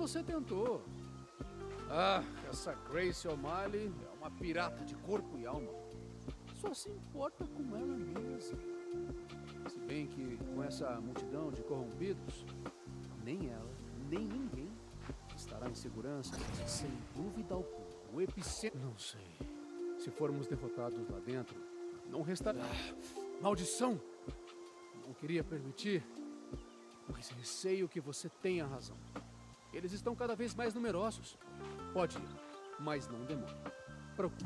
você tentou. Ah, essa Grace O'Malley é uma pirata de corpo e alma. Só se importa com ela mesma. Se bem que com essa multidão de corrompidos, nem ela, nem ninguém estará em segurança, sem dúvida alguma. O epicentro... Não sei. Se formos derrotados lá dentro, não restará... maldição! Não queria permitir, mas receio que você tenha razão. Eles estão cada vez mais numerosos. Pode ir, mas não demore. Procure.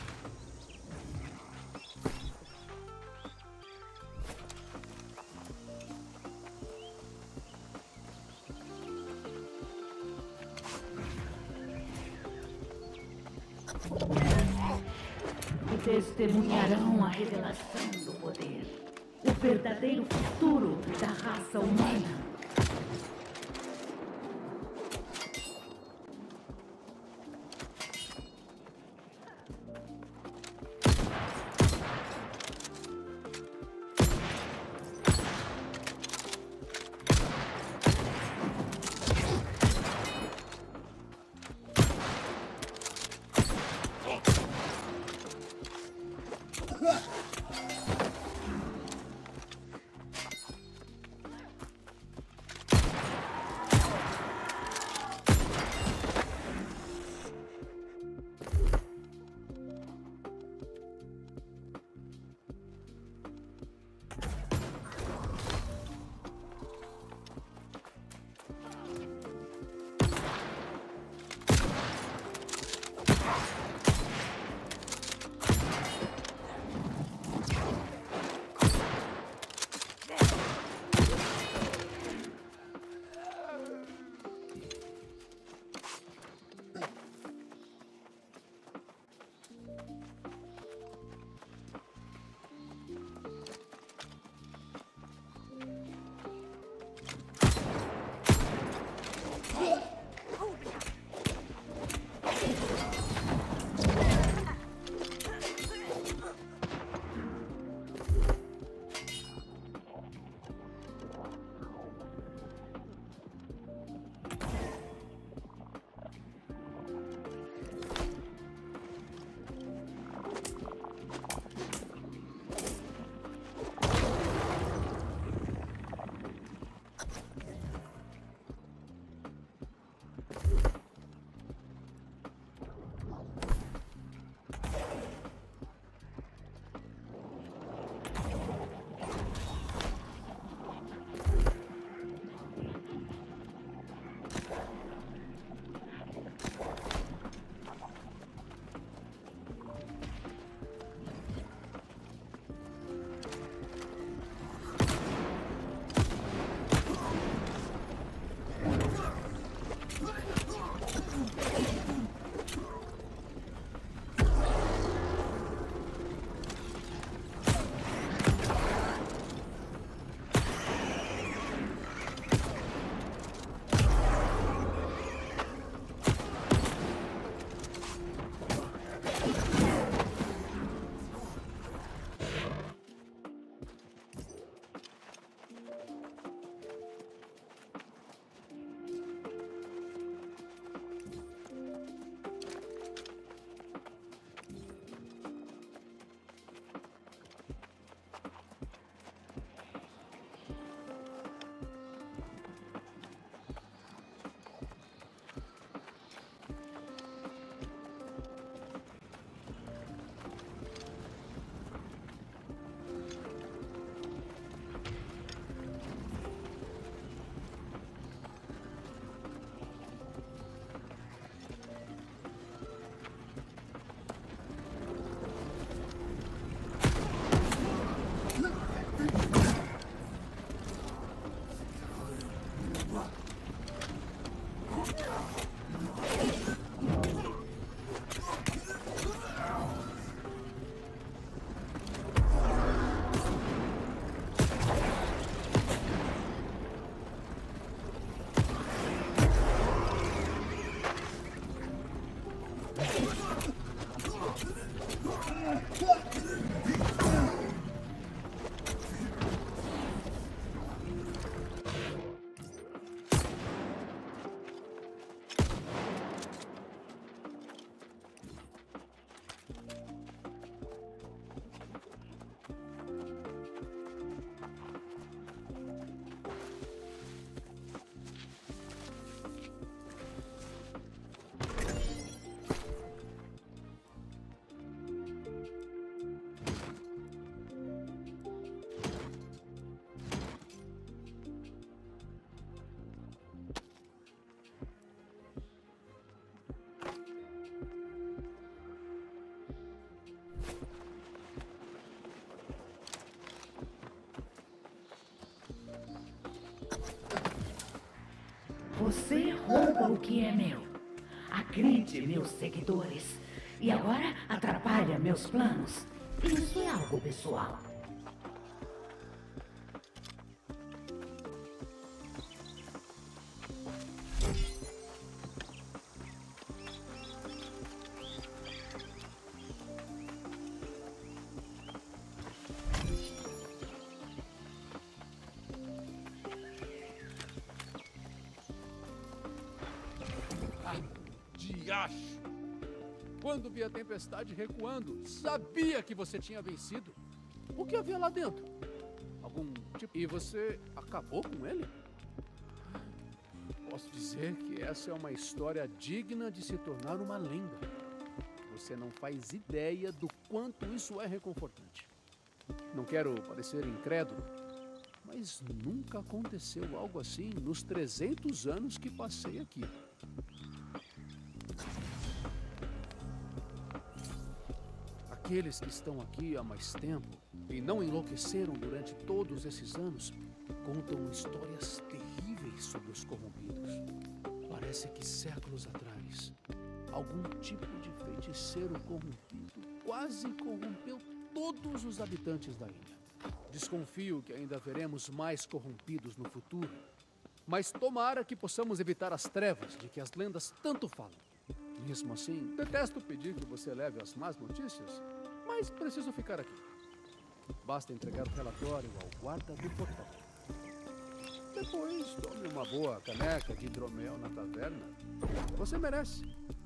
E testemunharão a revelação do poder. O verdadeiro futuro da raça humana. Você rouba o que é meu, agride meus seguidores e agora atrapalha meus planos. Isso é algo pessoal. Diacho! Quando vi a tempestade recuando, sabia que você tinha vencido. O que havia lá dentro? Algum tipo... E você acabou com ele? Posso dizer que essa é uma história digna de se tornar uma lenda. Você não faz ideia do quanto isso é reconfortante. Não quero parecer incrédulo, mas nunca aconteceu algo assim nos 300 anos que passei aqui. Aqueles que estão aqui há mais tempo e não enlouqueceram durante todos esses anos contam histórias terríveis sobre os corrompidos. Parece que séculos atrás, algum tipo de feiticeiro corrompido quase corrompeu todos os habitantes da ilha. Desconfio que ainda veremos mais corrompidos no futuro, mas tomara que possamos evitar as trevas de que as lendas tanto falam. Mesmo assim, detesto pedir que você leve as más notícias, mas preciso ficar aqui. Basta entregar o relatório ao guarda do portão. Depois, tome uma boa caneca de hidromel na taverna. Você merece.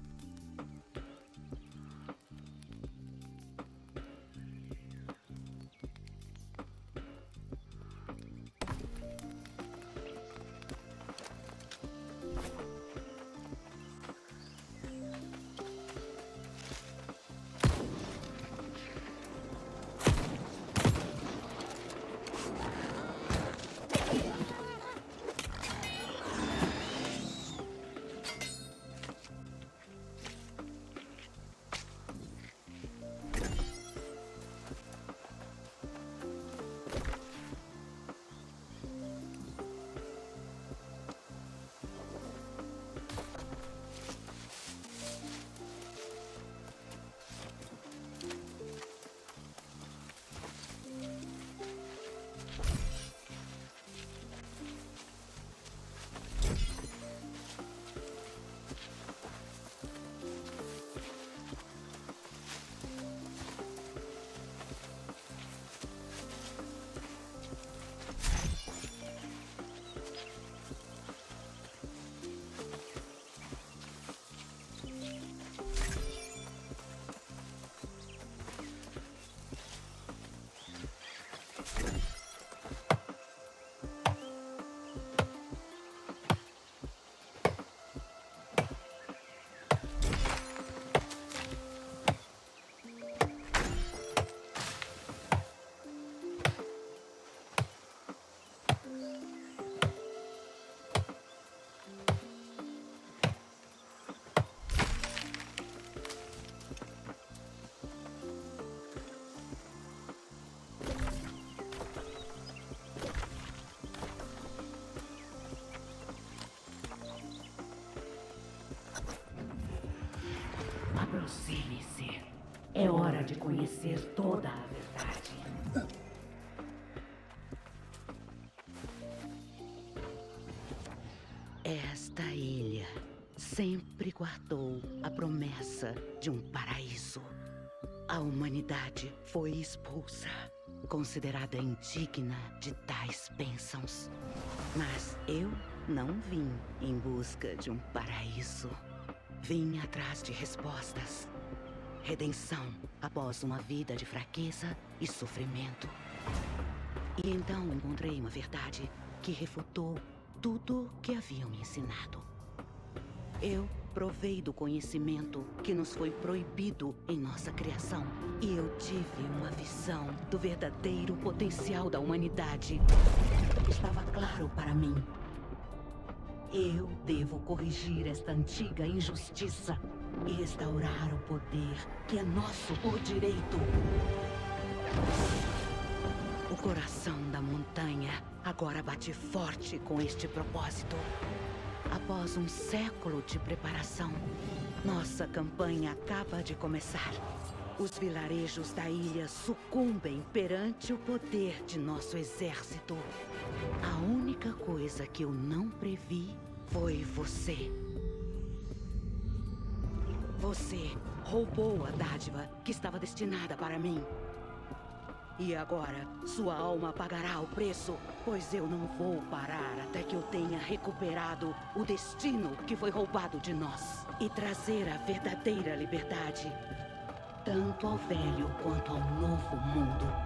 Aproxime-se. É hora de conhecer toda a verdade. Esta ilha sempre guardou a promessa de um paraíso. A humanidade foi expulsa, considerada indigna de tais bênçãos. Mas eu não vim em busca de um paraíso. Vim atrás de respostas. Redenção após uma vida de fraqueza e sofrimento. E então encontrei uma verdade que refutou tudo que haviam me ensinado. Eu provei do conhecimento que nos foi proibido em nossa criação. E eu tive uma visão do verdadeiro potencial da humanidade. Estava claro para mim. Eu devo corrigir esta antiga injustiça e restaurar o poder que é nosso por direito. O coração da montanha agora bate forte com este propósito. Após um século de preparação, nossa campanha acaba de começar. Os vilarejos da ilha sucumbem perante o poder de nosso exército. A única coisa que eu não previ foi você. Você roubou a dádiva que estava destinada para mim. E agora, sua alma pagará o preço, pois eu não vou parar até que eu tenha recuperado o destino que foi roubado de nós e trazer a verdadeira liberdade, tanto ao velho quanto ao novo mundo.